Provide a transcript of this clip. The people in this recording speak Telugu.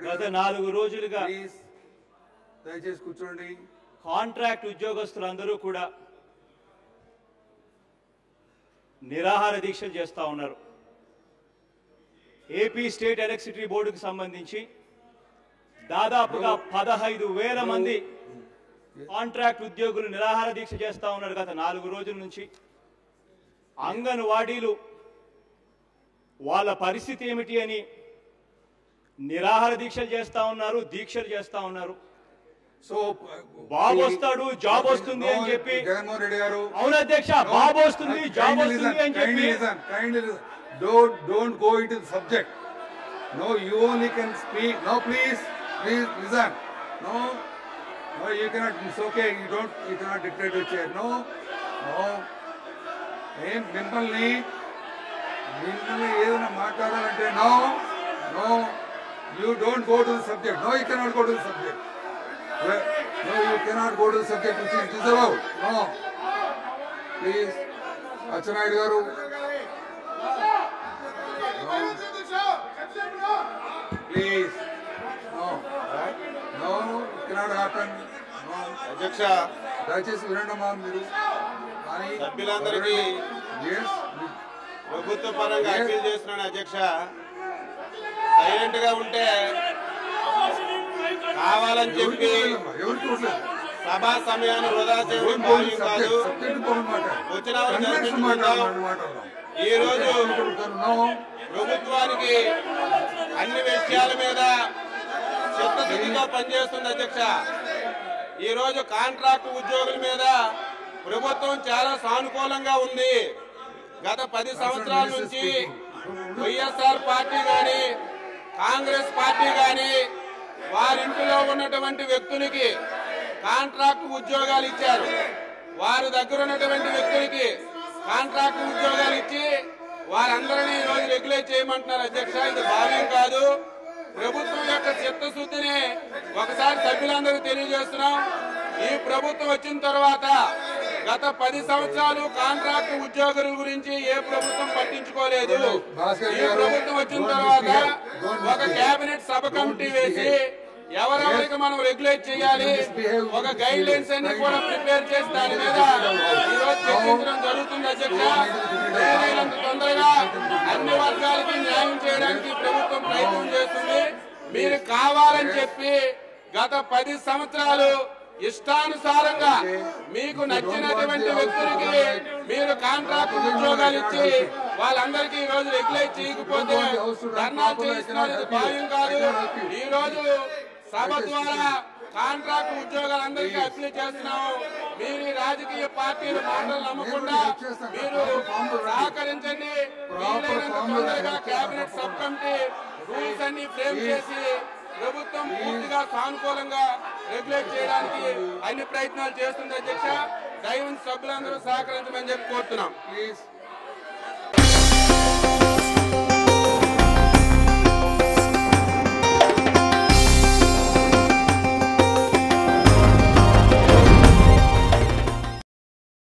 గత 4 రోజులుగా దయచేసి కూర్చోండి. కాంట్రాక్ట్ ఉద్యోగస్తులందరూ కూడా నిరాహార దీక్షలు చేస్తూ ఉన్నారు. ఏపీ స్టేట్ ఎలక్ట్రిసిటీ బోర్డుకు సంబంధించి దాదాపుగా 15,000 మంది కాంట్రాక్ట్ ఉద్యోగులు నిరాహార దీక్ష చేస్తూ ఉన్నారు గత 4 రోజుల నుంచి. అంగన్వాడీలు వాళ్ళ పరిస్థితి ఏమిటి అని నిరాహార దీక్షలు చేస్తూ ఉన్నారు, దీక్షలు చేస్తూ ఉన్నారు. సో బాబు వస్తాడు, జాబ్ వస్తుంది అని చెప్పి జగన్మోహన్ రెడ్డి గారు, అవును అధ్యక్ష, బాబు వస్తుంది, జాబ్ వస్తుంది అని చెప్పి don't go into the subject. No, you only can speak. No, please listen. No, you cannot. It's okay. You cannot dictate your chair. No. మిమ్మల్ని ఏదైనా మాట్లాడాలంటే no, you don't go to the subject. No, you cannot go to the subject. No, you cannot go to the subject which is disallowed. No, please, Achanayudu garu. Please, no, it cannot happen. No, అధ్యక్ష, దయచేసి వినండమ్మా మీరు. సభ్యులందరికీ ప్రభుత్వ పరంగా అప్పీల్ చేస్తున్నాను అధ్యక్ష. సైలెంట్ గా ఉంటే కావాలని చెప్పి సభా సమయాన్ని వృధా చేయడం భావ్యం కాదు. వచ్చిన వాళ్ళు జరిపించుకుందాం. ఈ రోజు ప్రభుత్వానికి అన్ని విషయాల మీద చిత్తశుద్ధిగా పనిచేస్తుంది అధ్యక్ష. ఈ రోజు కాంట్రాక్ట్ ఉద్యోగుల మీద ప్రభుత్వం చాలా సానుకూలంగా ఉంది. గత 10 సంవత్సరాల నుంచి వైఎస్ఆర్ పార్టీ గాని కాంగ్రెస్ పార్టీ గాని వారింటిలో ఉన్నటువంటి వ్యక్తులకి కాంట్రాక్ట్ ఉద్యోగాలు ఇచ్చారు. వారి దగ్గర ఉన్నటువంటి వ్యక్తులకి కాంట్రాక్ట్ ఉద్యోగాలు ఇచ్చి వారందరినీ ఈ రోజు రెగ్యులేట్ చేయమంటున్నారు అధ్యక్ష. ఇది భావ్యం కాదు. ప్రభుత్వం యొక్క చిత్తశుద్ధిని ఒకసారి సభ్యులందరూ తెలియజేస్తున్నాం. ఈ ప్రభుత్వం వచ్చిన తర్వాత గత 10 సంవత్సరాలు కాంట్రాక్ట్ ఉద్యోగుల గురించి ఏ ప్రభుత్వం పట్టించుకోలేదు. ఈ ప్రభుత్వం వచ్చిన తర్వాత ఒక కేబినెట్ సబ్ కమిటీ వేసి ఎవరెవరికి మనం రెగ్యులేట్ చేయాలి, ఒక గైడ్ లైన్స్ అన్ని కూడా ప్రిపేర్ చేసి దాని మీద ఈరోజు చర్చించడం జరుగుతుంది అధ్యక్ష. వీలైనంత తొందరగా అన్ని వర్గాలకి న్యాయం చేయడానికి ప్రభుత్వం ప్రయత్నం చేస్తుంది. మీరు కావాలని చెప్పి గత 10 సంవత్సరాలు ఇష్టానుసారంగా మీకు నచ్చినటువంటి వ్యక్తులకి మీరు కాంట్రాక్ట్ ఉద్యోగాలు ఇచ్చి వాళ్ళందరికీ ఈ రోజు రెగ్యులేట్ చేయకపోతే ధర్నా చేస్తున్నారు. ఇది భావ్యం కాదు. ఈ రోజు సభ ద్వారా కాంట్రాక్ట్ ఉద్యోగాలందరికీ అప్లై చేస్తున్నాము. మీరు ఈ రాజకీయ పార్టీల మాటలు నమ్మకుండా మీరు సహకరించండి. వీలైనంత తొందరగా కేబినెట్ సబ్ కమిటీ రూల్స్ అన్ని ఫ్రేమ్ చేసి ప్రభుత్వం పూర్తిగా సానుకూలంగా రెగ్యులేట్ చేయడానికి అన్ని ప్రయత్నాలు చేస్తుంది అధ్యక్ష. దయవుంచి సభ్యులందరూ సహకరించమని చెప్పి కోరుతున్నాం. ప్లీజ్.